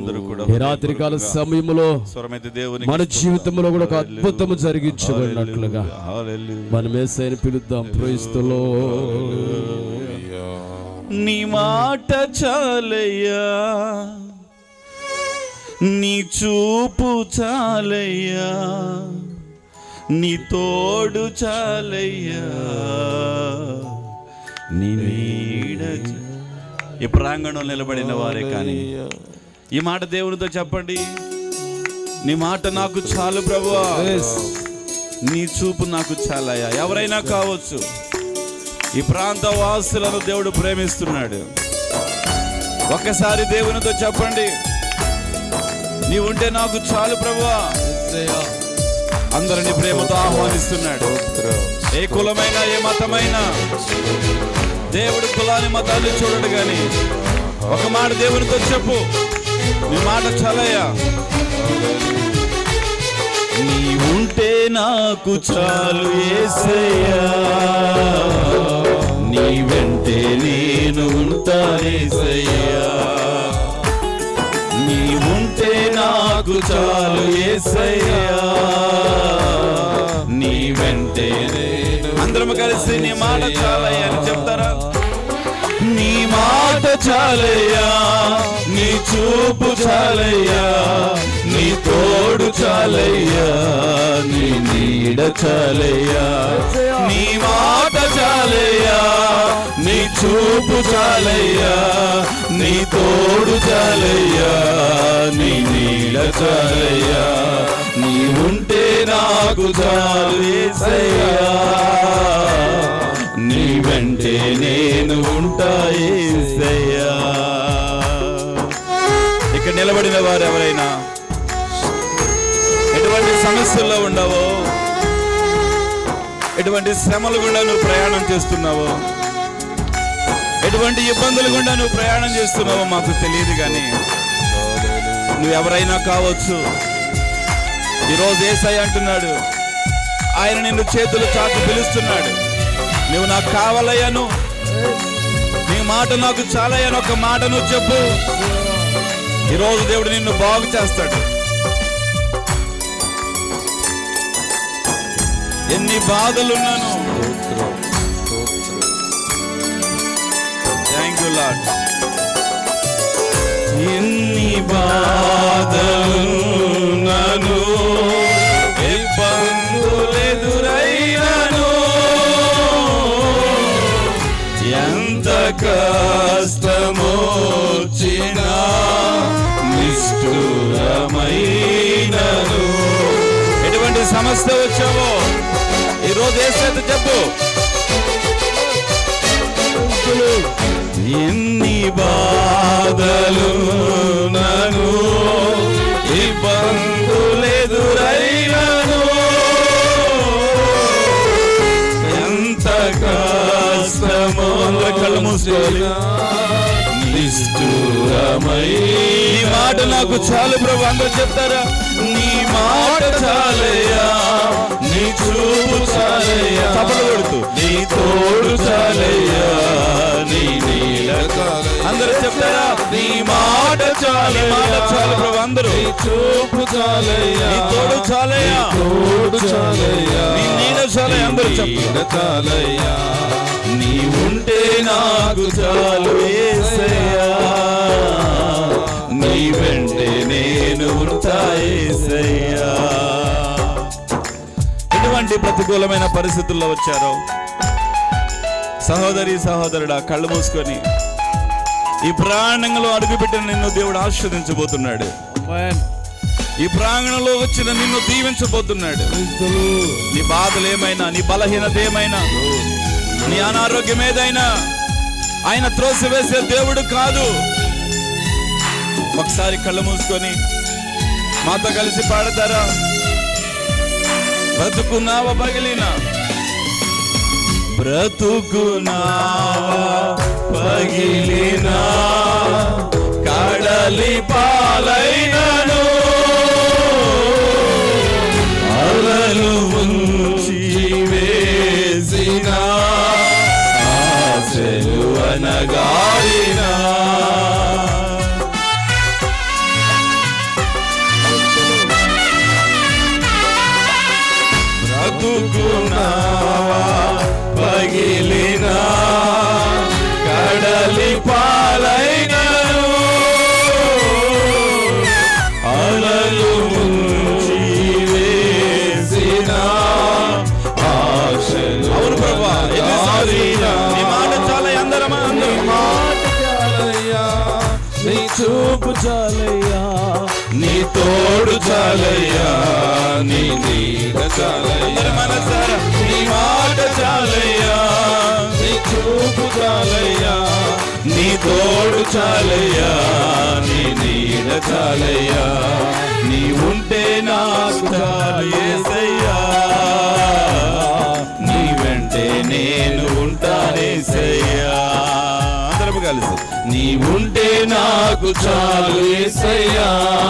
ఈ రాత్రికాల సమయంలో మన జీవితంలో కూడా ఒక అద్భుతము జరిగించబడినట్లుగా మనం యేసయ్యను పిలుద్దాం. Praise the Lord. నీ మాట చాలయ్యా, నీ చూపు చాలయ్యా, నీ తోడు చాలయ్యా, నీ నీడ. ఈ ప్రాంగణంలో నిలబడిన వారే కానీ ఈ మాట దేవునితో చెప్పండి. నీ మాట నాకు చాలు ప్రభువా, నీ చూపు నాకు చాలయ్యా. ఎవరైనా కావచ్చు, ఈ ప్రాంత వాసులను దేవుడు ప్రేమిస్తున్నాడు. ఒక్కసారి దేవునితో చెప్పండి, నీవుంటే నాకు చాలు ప్రభువా. అందరిని ప్రేమతో ఆహ్వానిస్తున్నాడు. ఏ కులమైనా ఏ మతమైనా దేవుడు కులాన్ని మతాన్ని చూడడు కానీ ఒక మాట దేవునితో చెప్పు, నీ మాట చాలయ్యా. నీవుంటే నాకు చాలు యేసయ్యా, నీ వెంటే నేను ఉంటానేసయ్యా. నీవుంటే నాకు చాలు యేసయ్యా, నీ వెంటే. అందరం కలిసి నీ మాట చాలయ్యా అని చెప్తారా? నీ మాట చాలయ్యా, నీ చూపు చాలయ్యా, నీ తోడు చాలయ్యా, నీ నీడ చాలయ్యా. నీ మాట చాలయ్యా, నీ చూపు చాలయ్యా, నీ తోడు చాలయ్యా, నీ నీడ చాలయ్యా. నీవుంటే నాకు చాలు యేసయ్యా, నీ వెంటే నేను ఉంటా యేసయ్యా. ఇక్కడ నిలబడిన వారు ఎవరైనా ఎటువంటి సమస్యల్లో ఉండవో, ఎటువంటి శ్రమలు గుండా నువ్వు ప్రయాణం చేస్తున్నావో, ఎటువంటి ఇబ్బందులు గుండా నువ్వు ప్రయాణం చేస్తున్నావో మాకు తెలియదు కానీ నువ్వు ఎవరైనా కావచ్చు. ఈరోజు యేసయ్య అంటున్నాడు, ఆయన నిన్ను చేతులు చాచి పిలుస్తున్నాడు. నువ్వు నాకు కావాలయ్యాను, నీ మాట నాకు చాలయ్యాను, ఒక మాట నువ్వు చెప్పు. ఈరోజు దేవుడు నిన్ను బాగు చేస్తాడు. ఎన్ని బాధలున్నాను, థ్యాంక్ యూ లార్డ్. ఎన్ని బాధలున్నాను, ఇబ్బందులెదురైనను, ఎంత కష్టమొచ్చినా నిష్ఠురమైనను. ఎటువంటి సమస్య వచ్చావో ఈరోజు యేసయ్యతో చెప్పు. ఎన్ని బాధలు నను, ఇబ్బందులెదురైనను, ఎంత కష్టమో. కళ్ళు మూసుకోవాలి. నిష్ఠురమై నీ మాట నాకు చాలు ప్రభు. అందరూ చెప్తారా? నీ మాట చాలయ్యా, నీ చూపు చాలయ్యా, తపలు కొడుతూ నీ తోడు చాలయ్యా, నీ నీడ. అందరూ చెప్తారా? నీ మాట చాలు, మాట చాలు ప్రభు. అందరూ నీ చూపు చాలయ్యా, నీ తోడు చాలయ్యా, తోడు చాలయ్యా, నీ నీడ చాలయ్యా. అందరూ చాలయ్యా, నీవుంటే నాకు చాలు యేసయ్యా, నీ వెంటే నేను ఉంటా యేసయ్యా. ఎటువంటి ప్రతికూలమైన పరిస్థితుల్లో వచ్చారో సహోదరి సహోదరుడా, కళ్ళు మూసుకొని ఈ ప్రాంగణంలో అడుగుపెట్టిన నిన్ను దేవుడు ఆశీర్వదించబోతున్నాడు. ఈ ప్రాంగణంలో వచ్చిన నిన్ను దీవించబోతున్నాడు. నీ బాధలు ఏమైనా, నీ బలహీనత ఏమైనా, నీ అనారోగ్యం ఏదైనా ఆయన త్రోసివేసే దేవుడు కాదు. ఒకసారి కళ్ళు మూసుకొని మాతో కలిసి పాడతారా? బ్రతుకున్నావా పగిలినా, బ్రతుకున్నావా పగిలినా, కడలి పాలైనను, అలలు ఉంచి వేసిన ఆశలు అనగారినా, తోడు చాలయ్యా, నీ నీడ చాలయ్యా, మనసారా నీ మాట చాలయ్యా, నీ చూపు చాలయ్యా, నీ తోడు చాలయ్యా, నీ నీడ చాలయ్యా, నీ ఉంటే నాకు చాలు యేసయ్యా, నీ వెంటే నేను ఉంటానేసయ్యా. అందరం కలిసి నీ ఉంటే నాకు చాలు యేసయ్యా,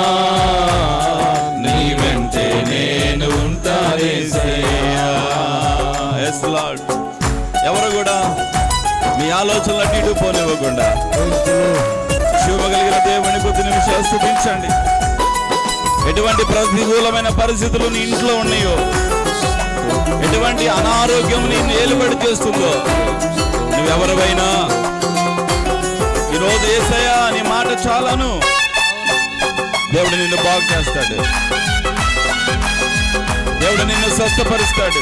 నీ వెంటే నేను ఉంటానేసయ్యా. yes lord. ఎవరు కూడా మీ ఆలోచనలు అటు ఇటు పోనివ్వకుండా శుభగలిగిన దేవుని కొద్ది నిమిషాలు స్తుతించండి. ఎటువంటి ప్రతికూలమైన పరిస్థితులు నీ ఇంట్లో ఉన్నాయో, ఎటువంటి అనారోగ్యం నీ ఏలుబడి చేస్తుందో, నువ్వెవరివైనా ఈరోజు యేసయ్యా నీ మాట చాలను, దేవుడు నిన్ను బాగు చేస్తాడు, దేవుడు నిన్ను స్వస్థపరుస్తాడు,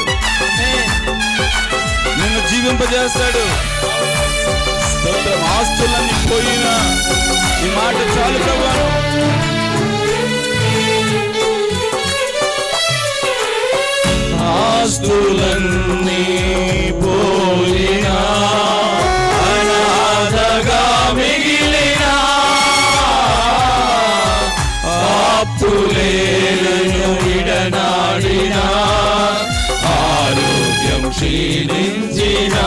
నిన్ను జీవింపజేస్తాడు. స్తోత్రం. ఆస్తులన్నీ పోయినా ఈ మాట చాలు ప్రభువా. ఆస్తులన్నీ పోయినా అనాథగా మిగిలినా, ఆప్తులేలను విడనాడినా, ఆరోగ్యం క్షీణించినా,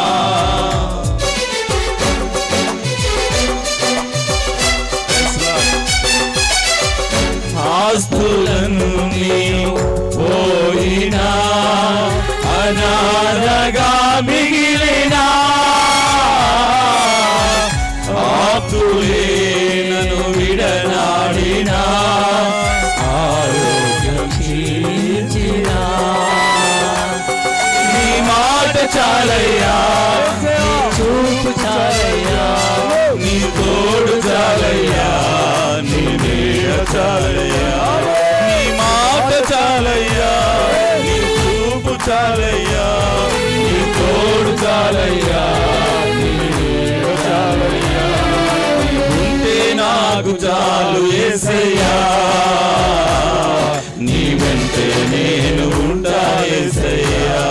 ఆస్తులన్నీ పోయినా అనాథగా మిగిలినా, ఆప్తులేలను విడనాడినా, ఆరోగ్యం క్షీణించినా, నీ మాట చాలయ్యా, నీ చూపు చాలయ్యా, నీ తోడు చాలయ్యా, నీ నీడ చాలయ్యా, నీ మాట చాలయ్యా, నీ చూపు చాలయ్యా, నీ తోడు చాలయ్యా, నీ నీడ చాలయ్యా, నీ ఉంటే నాకు చాలు యేసయ్యా, నీ వెంటే నేను ఉంటా యేసయ్యా.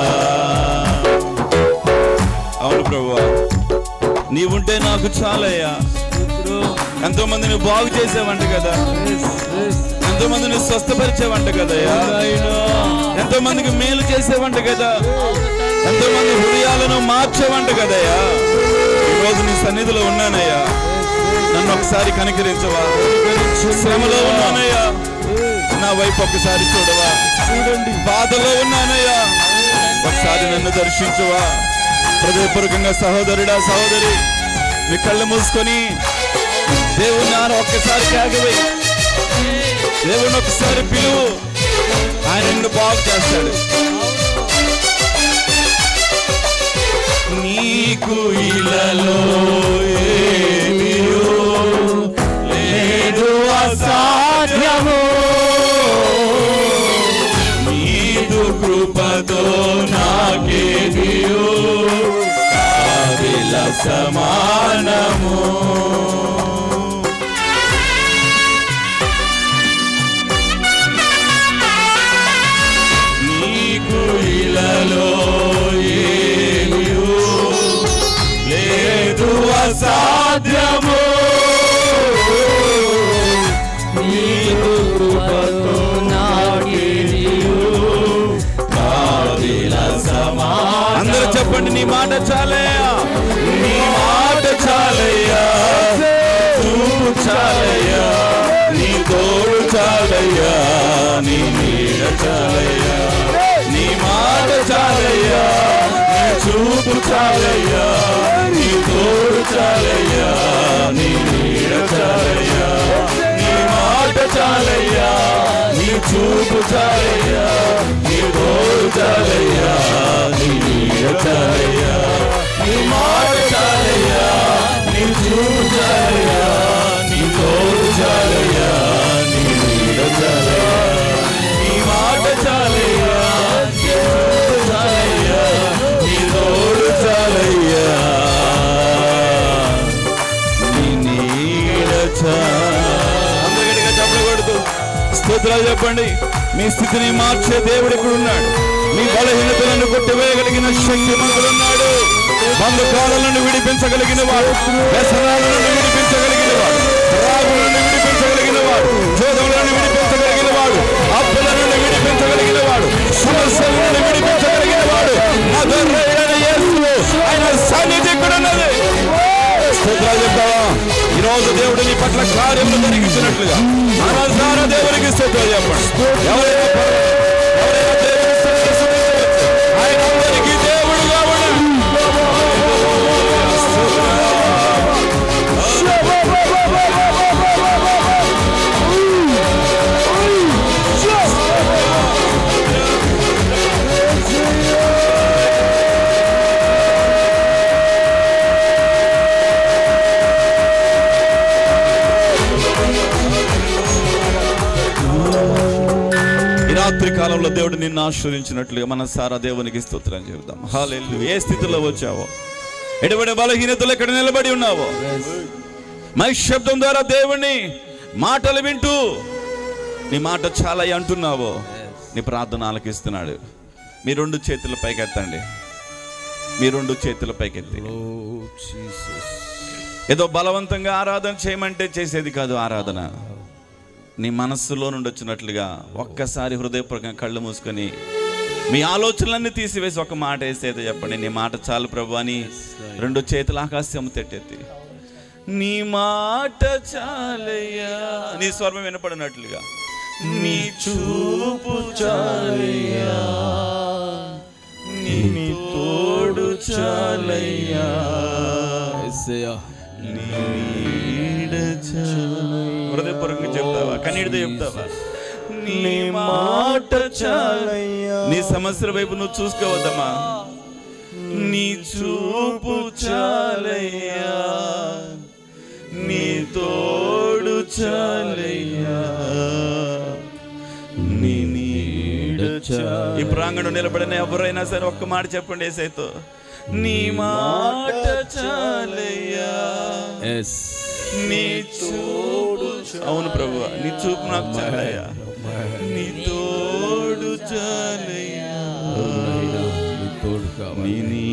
అవును ప్రభువా, నీ ఉంటే నాకు చాలయ్యా. ఎంతో మందిని బాగు చేసేవంట కదా, ఎంతో మందిని స్వస్థపరిచేవంట కదయ్యా, ఎంతో మందికి మేలు చేసేవంట కదా, ఎంతో మంది హృదయాలను మార్చేవంట కదయ్యా. ఈరోజు నీ సన్నిధిలో ఉన్నానయ్యా, నన్ను ఒకసారి కనికరించవా. శ్రమలో ఉన్నానయ్యా, నా వైపు ఒకసారి చూడవా. బాధలో ఉన్నానయ్యా, ఒకసారి నన్ను దర్శించవా. హృదయపూర్వకంగా సహోదరుడా సహోదరి, నీ కళ్ళు మూసుకొని దేవుని నాన్న ఒక్కసారి త్యాగవై, దేవుని ఒకసారి పిలువు, ఆయన నిన్ను బాగు చేస్తాడు. నీకు ఇలలో ఏమీయో లేదు అసాధ్యము, నీదు కృపతో నాకేదియో కావిల సమానము. నీకు ఇలలో ఏమీయో లేదు అసాధ్యము, నీదు కృపతో నాకేదియో కావిల సమానము. అందరూ చెప్పండి, నీ మాట చాలయ్యా, నీ మాట చాలయ్యా, చూపు చాలయ్యా, నీ తోడు చాలయ్యా, నీ నీడ చాలయ్యా, నీ మాట చాలయ్యా, నీ చూపు చాలయ్యా, నీ తోడు చాలయ్యా, నీ నీడ చాలయ్యా, నీ మాట చాలయ్యా, నీ చూపు చాలయ్యా, నీ తోడు చాలయ్యా, నీ నీడ చాలయ్యా, నీ మాట చాలయ్యా, నీ చూపు చాలయ్యా, నీ తోడు చాలయ్యా, నీ నీడ చాలయ్యా, నీ మాట చాలయ్యా, నీ చూపు చాలయ్యా, నీ తోడు చాలయ్యా, నీ నీడ చాలయ్యా. అందరికీ చప్పట్లు కొడుతూ స్తోత్రాలు చెప్పండి. మీ స్థితిని మార్చే దేవుడు ఇక్కడ ఉన్నాడు. మీ బలహీనతలను కొట్టివేయగలిగిన శక్తిమంతుడున్నాడు. బంధకాలను విడిపించగలిగిన వాడు, వ్యసనాలను విడిపించగలిగిన వాడు, రాగులను విడిపించగలిగిన వాడు, జోదములను విడిపించగలిగిన వాడు, అప్పులను విడిపించగలిగిన వాడు, సమస్యలను విడిపించగలిగిన వాడు నజరేయుడైన యేసు. ఆయన సన్నిధి ఇక్కడ ఉన్నది. స్తోత్రాలు చెప్తావా? ఈ రోజు దేవుడు నీ పట్ల కార్యములు జరిగించినట్లుగా మనసారా దేవునికి స్తోత్రాలు చెప్పండి. ఎవరైనా ఆయన అందరికీ దేవుడుగా ఉన్నాడు. రాత్రి కాలంలో దేవుడు నిన్ను ఆశీర్వదించినట్లుగా మనసారా దేవునికి స్తోత్రం చెబుదాం. హల్లెలూయా. ఏ స్థితిలో వచ్చావో, ఎటువంటి బలహీనతలు ఎక్కడ నిలబడి ఉన్నావో, మై శబ్దం ద్వారా దేవుని మాటలు వింటూ నీ మాట చాలా అంటున్నావో, నీ ప్రార్థన ఆలకిస్తున్నాడు. మీ రెండు చేతుల పైకెత్తండి. మీ రెండు చేతుల పైకెత్తి. ఏదో బలవంతంగా ఆరాధన చేయమంటే చేసేది కాదు ఆరాధన. నీ మనస్సులో నుండి వచ్చినట్లుగా ఒక్కసారి హృదయపూర్వకంగా కళ్ళు మూసుకొని మీ ఆలోచనలన్నీ తీసివేసి ఒక మాట వేసేది చెప్పండి. నీ మాట చాలు ప్రభు అని రెండు చేతులు ఆకాశం తెట్టెత్తి, నీ మాట చాలయ్యా, నీ స్వరం వినపడినట్లుగా, నీ చూపు చాలయ్యా, నీ తోడు చాలయ్యా, హృదయపూర్వకంగా చెప్తావా? కన్నీటితో చెప్తావా? నీ మాట చాలయ్యా. నీ సమస్యల వైపు నువ్వు చూసుకోవద్దమ్మా. నీ చూపు చాలయ్యా, నీ తోడు చాలయ్యా, నీ నీడ చాలయ్యా. ఈ ప్రాంగణం నిలబడిన ఎవరైనా సరే ఒక్క మాట చెప్పండి యేసయ్యతో, నీ మాట చాలయ్యా, నీ చూడు. అవును ప్రభువా, నీ చూపు నాకు చాలయ్యా, నీ తోడు చాలయ్యా, నీ